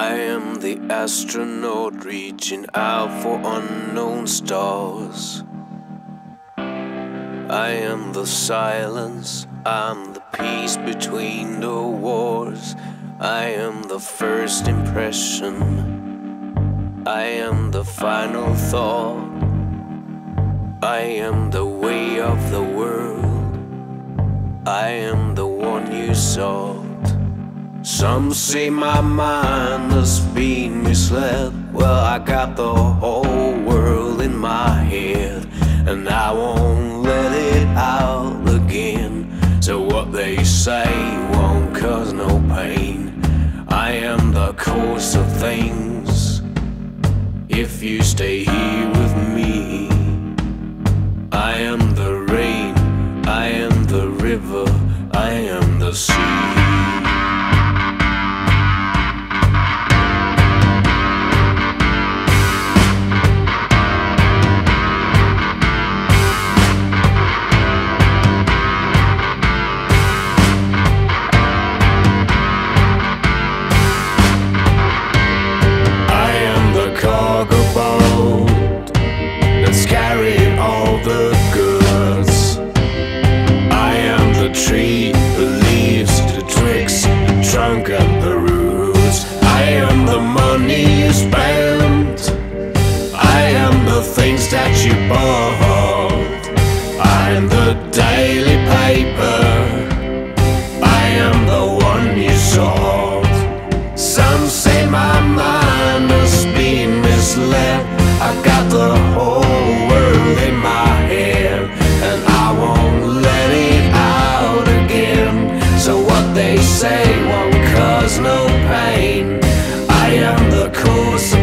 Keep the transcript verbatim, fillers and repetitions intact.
I am the astronaut reaching out for unknown stars. I am the silence, I'm the peace between the wars. I am the first impression, I am the final thought. I am the way of the world, I am the one you sought. Some say my mind has been misled. Well, I got the whole world in my head, and I won't let it out again. So what they say won't cause no pain. I am the course of things if you stay here with me. I am the rain, I am the river, I am the sea. Carried all the goods. I am the tree, the leaves, the twigs, the trunk and the roots. I am the money you spent, I am the things that you bought. I am the daily paper, I am the one you sought. Some say my mind has been misled. I got the whole world in my head, and I won't let it out again. So what they say won't cause no pain. I am the course of